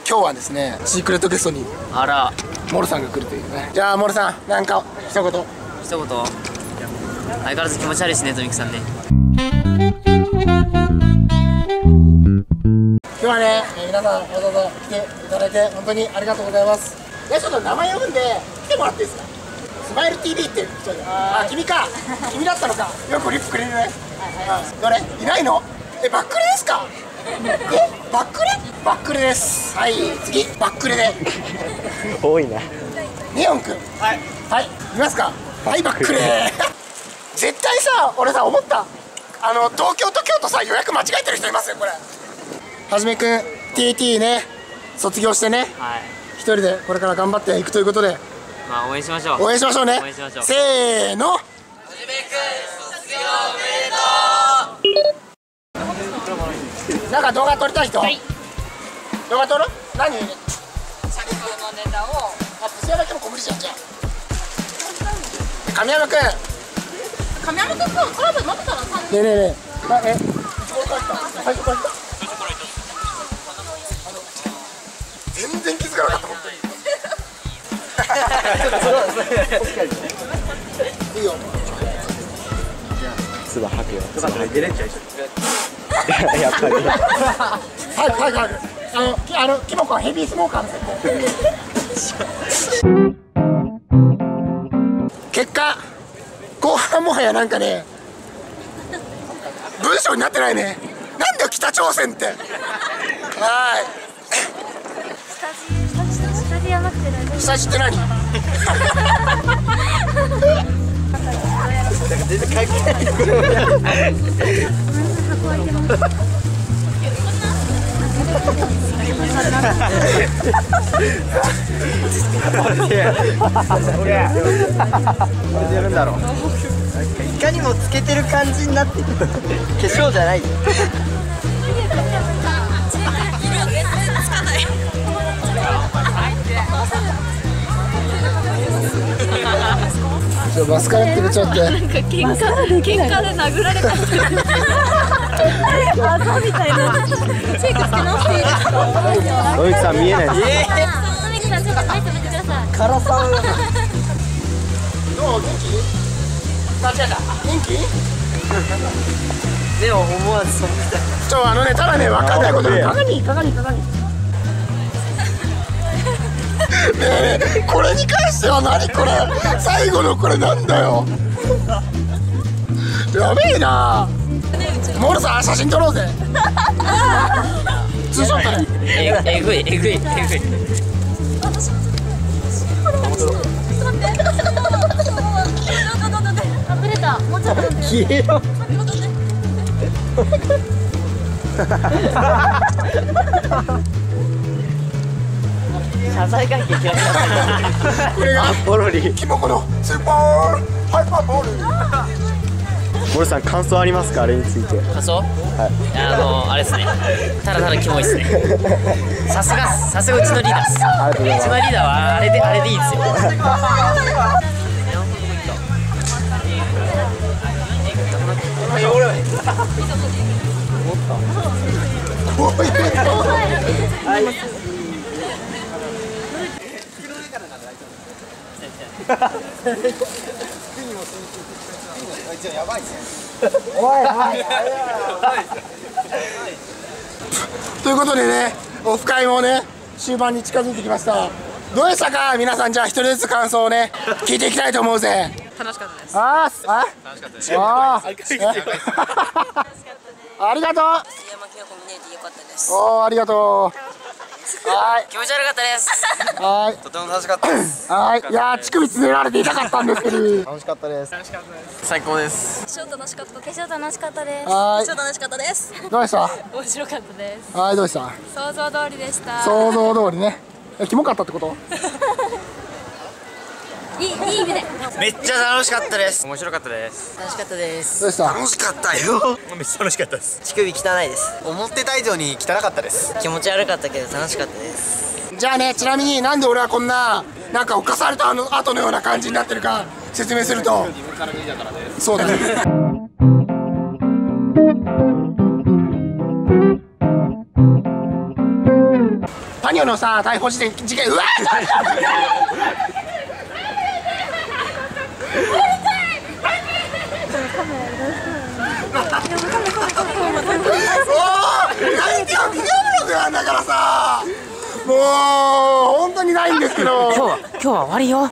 今日はですね、シークレットゲストにあら、 モルさんが来るというね。じゃあモルさん、なんか一言。 一言。相変わらず気持ち悪いですね、とみきさんね。 今日はね、皆さんわざわざ来ていただいて本当にありがとうございます。ちょっと名前呼ぶんで来てもらっていいですか。スマイル TV って人で、あ、君か、君だったのか。よくリップくれるね。どれいないの？バックレですか？バックレ？バックレです。はい、次バックレで多いな。 ネオンくん、はいはい、いますか？はい、バックレ絶対さ、俺さ思った、東京と京都さ、予約間違えてる人いますよこれ。はじめくん TT ね、卒業してね、 はい。 一人でこれから頑張っていくということで、 まあ応援しましょう。 応援しましょうね。 応援しましょう。 せーの。 はじめくん卒業おめでとう。 なんか動画撮りたい人？はい。動画撮る？何？ 先ほどのネタをブスヤだけもこぶりじゃん、じゃあ。神山くん。 神山君とコラボ待ってたら3人。 ねえねえねえ。最初から来た。全然気づかなかった本当に。いいよ。 唾吐くよ。 出れちゃいやっぱり。 早く早く早く。キモコはヘビースモーカーの設定。結果後半もはやなんかね、文章になってないね。なんだよ北朝鮮って。はい。 下地やなくて大丈夫。 下地って何？ 全然関係ない。 箱開いてます。 やるんだろう。いかにもつけてる感じになってる。化粧じゃない。 マスカラってちょっと。 喧嘩で殴られた。 あ、そうみたいな。 チェックつけ直していいですか？ 野口さん見えない。 トミキさんちょっと前止めてください。 辛さを。 どう？元気？間違えた。元気？ でも思わずそっちだ。 ただね、分かんないことが鏡。ねえねえ、これに関しては何これ、最後のこれなんだよ。やべえな。モルさん写真撮ろうぜ。ツーショットね。 えぐい。 あ、ぶれた。もうちょっと。 消えろ。 謝罪会見しましょこれがポロリ。 キモコのスーパーハイパーボール。 モルさん感想ありますか、あれについて。 う。感想？あれですね。ただただキモいですね。さすがうちのリーダーです。 ありがとうございます。 うちのリーダーはあれでいいですよ。 ということでね、オフ会もね終盤に近づいてきました。どうでしたか皆さん。じゃあ一人ずつ感想をね聞いていきたいと思うぜ。 楽しかったです。 楽しかったです。ありがとう。 山県コミュニティ良かったです。 おー、ありがとう。はい、 気持ち悪かったです。 はい、 とても楽しかったです。 はい、いやー乳首つねられて痛かったんですけど。 楽しかったです。 最高です。 超楽しかった。 化粧楽しかったです。 は超楽しかったです。 い、どうでした？ 面白かったです。 はい、どうでした？ 想像通りでした。 想像通りね。キモかったってこと？ いい意味で。 めっちゃ楽しかったです。面白かったです。楽しかったです。 どうでした？ 楽しかったよ。 めっちゃ楽しかったです。 乳首汚いです。思ってた以上に汚かったです。 気持ち悪かったけど楽しかったです。 じゃあね、ちなみになんで俺はこんななんか犯された後のような感じになってるか説明すると、自分から脱いだからです。そうだね。パニョのさ逮捕事件うわ何てよビデオブログなんだからさもう本当にないんですけど今日は終わりよ。